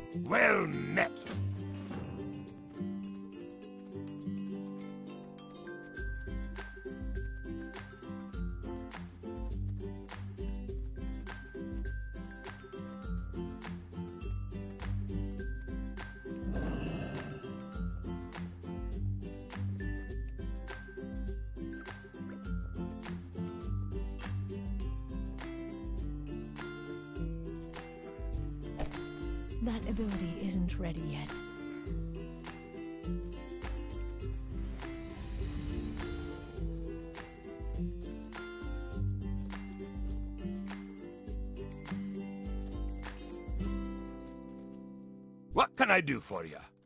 Well met. That ability isn't ready yet. What can I do for you?